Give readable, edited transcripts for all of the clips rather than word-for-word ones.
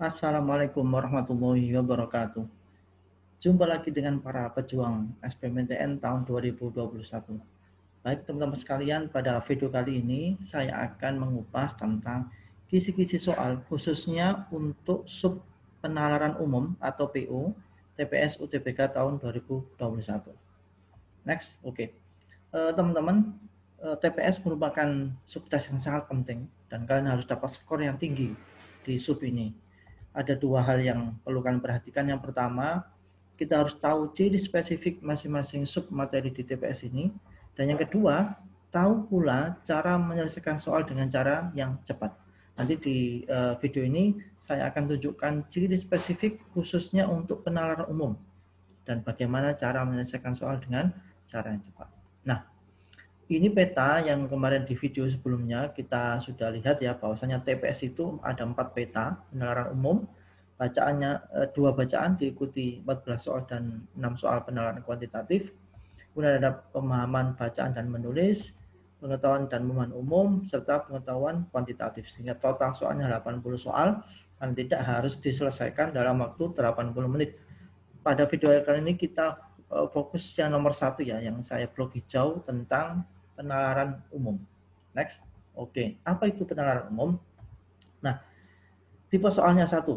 Assalamualaikum warahmatullahi wabarakatuh. Jumpa lagi dengan para pejuang SBMPTN tahun 2021. Baik teman-teman sekalian, pada video kali ini saya akan mengupas tentang kisi-kisi soal khususnya untuk sub penalaran umum atau PU TPS UTBK tahun 2021. Next, oke. Teman-teman, TPS merupakan subtes yang sangat penting dan kalian harus dapat skor yang tinggi di sub ini. Ada dua hal yang perlu kalian perhatikan. Yang pertama, kita harus tahu ciri spesifik masing-masing sub materi di TPS ini. Dan yang kedua, tahu pula cara menyelesaikan soal dengan cara yang cepat. Nanti di video ini saya akan tunjukkan ciri spesifik khususnya untuk penalaran umum dan bagaimana cara menyelesaikan soal dengan cara yang cepat. Nah, ini peta yang kemarin di video sebelumnya kita sudah lihat ya, bahwasanya TPS itu ada 4 peta penalaran umum. Bacaannya 2 bacaan diikuti 14 soal dan 6 soal penalaran kuantitatif. Kemudian ada pemahaman bacaan dan menulis, pengetahuan dan pemahaman umum, serta pengetahuan kuantitatif. Sehingga total soalnya 80 soal dan tidak harus diselesaikan dalam waktu 80 menit. Pada video kali ini kita fokus yang nomor 1 ya, yang saya blok hijau tentang penalaran umum. Next. Oke, apa itu penalaran umum? Nah, tipe soalnya 1,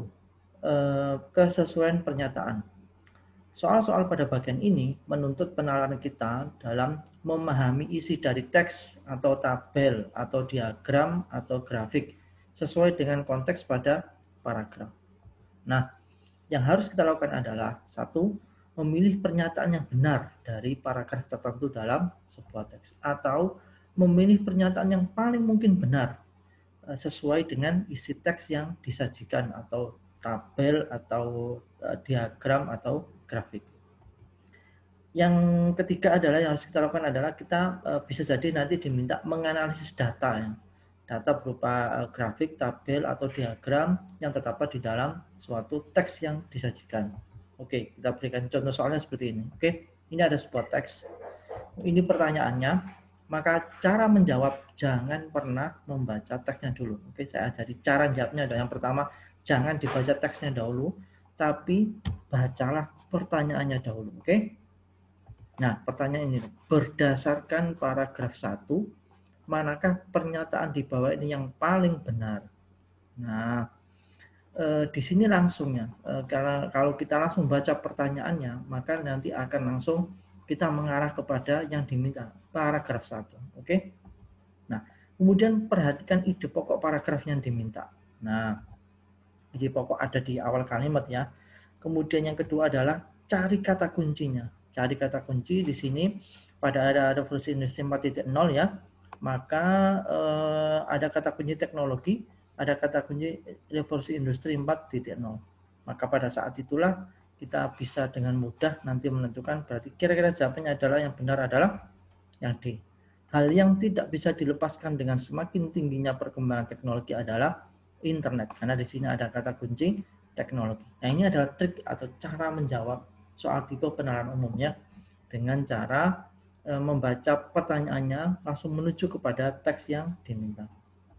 kesesuaian pernyataan. Soal-soal pada bagian ini menuntut penalaran kita dalam memahami isi dari teks atau tabel atau diagram atau grafik sesuai dengan konteks pada paragraf. Nah, yang harus kita lakukan adalah 1, memilih pernyataan yang benar dari paragraf tertentu dalam sebuah teks atau memilih pernyataan yang paling mungkin benar sesuai dengan isi teks yang disajikan atau tabel atau diagram atau grafik. Yang ketiga adalah yang harus kita lakukan adalah kita bisa jadi nanti diminta menganalisis data ya. Data berupa grafik, tabel, atau diagram yang terdapat di dalam suatu teks yang disajikan. Oke, kita berikan contoh soalnya seperti ini. Oke, ini ada sebuah teks. Ini pertanyaannya, maka cara menjawab jangan pernah membaca teksnya dulu. Oke, saya ajari cara jawabnya adalah yang pertama, jangan dibaca teksnya dahulu, tapi bacalah pertanyaannya dahulu. Oke. Nah, pertanyaan ini, berdasarkan paragraf 1, manakah pernyataan di bawah ini yang paling benar? Nah, di sini langsung ya, karena kalau kita langsung baca pertanyaannya, maka nanti akan langsung kita mengarah kepada yang diminta, paragraf 1. Oke? Nah, kemudian perhatikan ide pokok paragraf yang diminta. Nah, ide pokok ada di awal kalimat ya. Kemudian yang kedua adalah cari kata kuncinya. Cari kata kunci di sini pada ada revolusi industri 4.0 ya, maka ada kata kunci teknologi, ada kata kunci revolusi industri 4.0. Maka pada saat itulah kita bisa dengan mudah nanti menentukan berarti kira-kira jawabannya adalah yang benar adalah yang D. Hal yang tidak bisa dilepaskan dengan semakin tingginya perkembangan teknologi adalah internet, karena di sini ada kata kunci teknologi. Nah, ini adalah trik atau cara menjawab soal tipe penalaran umumnya dengan cara membaca pertanyaannya langsung menuju kepada teks yang diminta.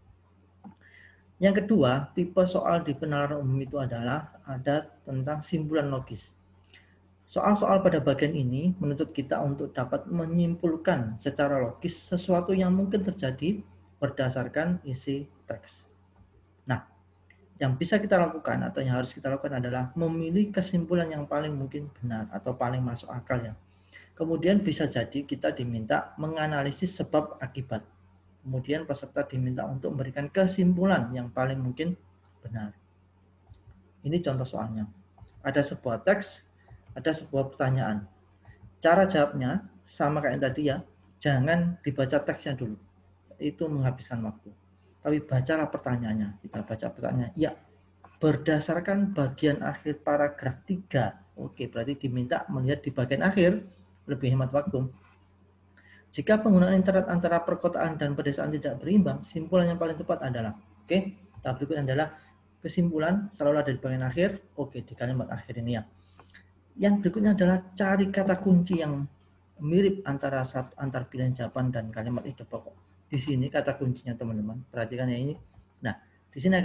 Yang kedua, tipe soal di penalaran umum itu adalah ada tentang simpulan logis. Soal-soal pada bagian ini menuntut kita untuk dapat menyimpulkan secara logis sesuatu yang mungkin terjadi berdasarkan isi teks. Nah, yang bisa kita lakukan atau yang harus kita lakukan adalah memilih kesimpulan yang paling mungkin benar atau paling masuk akal ya. Kemudian bisa jadi kita diminta menganalisis sebab akibat. Kemudian peserta diminta untuk memberikan kesimpulan yang paling mungkin benar. Ini contoh soalnya. Ada sebuah teks, ada sebuah pertanyaan. Cara jawabnya sama kayak tadi ya, jangan dibaca teksnya dulu. Itu menghabiskan waktu. Tapi bacalah pertanyaannya. Kita baca pertanyaan. Ya, berdasarkan bagian akhir paragraf 3. Oke, berarti diminta melihat di bagian akhir, lebih hemat waktu. Jika penggunaan internet antara perkotaan dan pedesaan tidak berimbang, simpulan yang paling tepat adalah, oke, tahap berikutnya adalah kesimpulan selalu ada di bagian akhir, oke, di kalimat akhir ini ya. Yang berikutnya adalah cari kata kunci yang mirip antara pilihan jawaban dan kalimat ide pokok. Di sini kata kuncinya teman-teman, perhatikan ya ini. Nah, di Di sini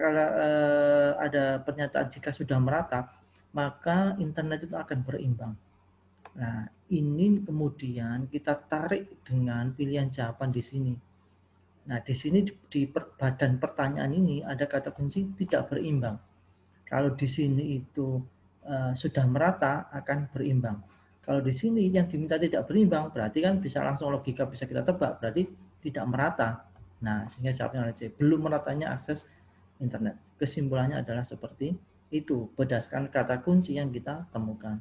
ada pernyataan jika sudah merata, maka internet itu akan berimbang. Nah, ini kemudian kita tarik dengan pilihan jawaban di sini. Nah, di sini di badan pertanyaan ini ada kata kunci tidak berimbang. Kalau di sini itu sudah merata akan berimbang. Kalau di sini yang diminta tidak berimbang, berarti kan bisa langsung logika bisa kita tebak, berarti tidak merata. Nah, sehingga jawabnya adalah C. Belum meratanya akses internet. Kesimpulannya adalah seperti itu berdasarkan kata kunci yang kita temukan.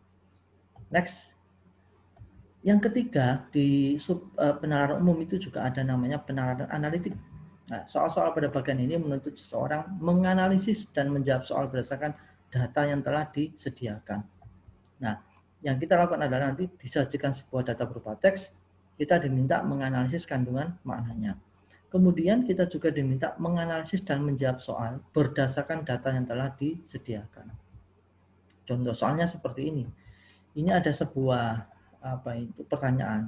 Next. Yang ketiga, di penalaran umum itu juga ada namanya penalaran analitik. Nah, soal-soal pada bagian ini menuntut seseorang menganalisis dan menjawab soal berdasarkan data yang telah disediakan. Nah, yang kita lakukan adalah nanti disajikan sebuah data berupa teks, kita diminta menganalisis kandungan maknanya. Kemudian kita juga diminta menganalisis dan menjawab soal berdasarkan data yang telah disediakan. Contoh soalnya seperti ini. Ini ada sebuah pertanyaan.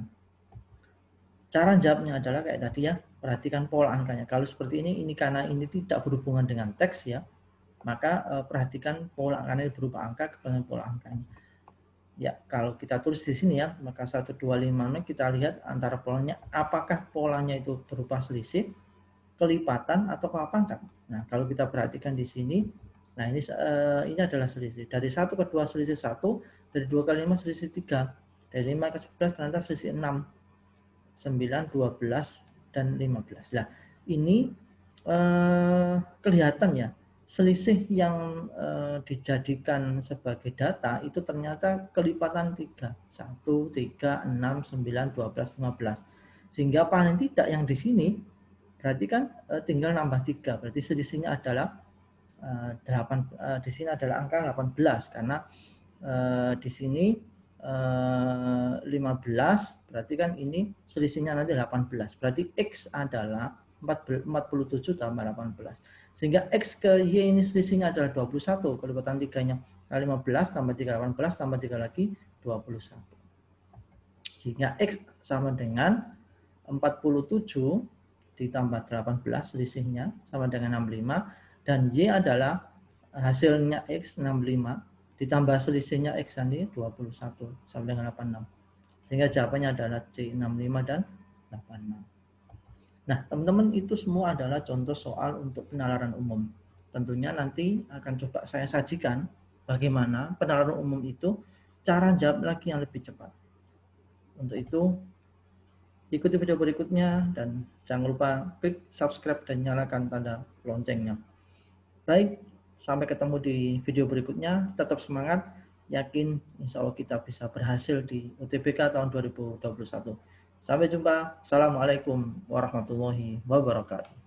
Cara jawabnya adalah kayak tadi ya, perhatikan pola angkanya. Kalau seperti ini karena ini tidak berhubungan dengan teks ya, maka perhatikan pola angkanya berupa angka kepada pola angkanya. Ya, kalau kita tulis di sini ya, maka 1, 2, 5 kita lihat antara polanya, apakah polanya itu berupa selisih, kelipatan, atau pangkat. Nah, kalau kita perhatikan di sini, nah ini adalah selisih. Dari 1 ke 2 selisih 1, dari 2 ke 5 selisih 3. Dari 5 ke 11 ternyata selisih 6, 9, 12, dan 15. Nah, ini kelihatan ya, selisih yang dijadikan sebagai data itu ternyata kelipatan 3. 1, 3, 6, 9, 12, 15. Sehingga paling tidak yang di sini, berarti kan tinggal nambah 3. Berarti selisihnya adalah 8, di sini adalah angka 18, karena di sini 15, berarti kan ini selisihnya nanti 18. Berarti X adalah 47 tambah 18. Sehingga X ke Y ini selisihnya adalah 21. Kelipatan 3-nya 15 tambah 3, 18 tambah 3 lagi 21. Sehingga X sama dengan 47 ditambah 18 selisihnya sama dengan 65. Dan Y adalah hasilnya X 65. Ditambah selisihnya X tadi 21 sampai dengan 86. Sehingga jawabannya adalah C, 65 dan 86. Nah, teman-teman, itu semua adalah contoh soal untuk penalaran umum. Tentunya nanti akan coba saya sajikan bagaimana penalaran umum itu cara jawab lagi yang lebih cepat. Untuk itu, ikuti video berikutnya dan jangan lupa klik subscribe dan nyalakan tanda loncengnya. Baik, sampai ketemu di video berikutnya. Tetap semangat, yakin insya Allah kita bisa berhasil di UTBK tahun 2021. Sampai jumpa. Assalamualaikum warahmatullahi wabarakatuh.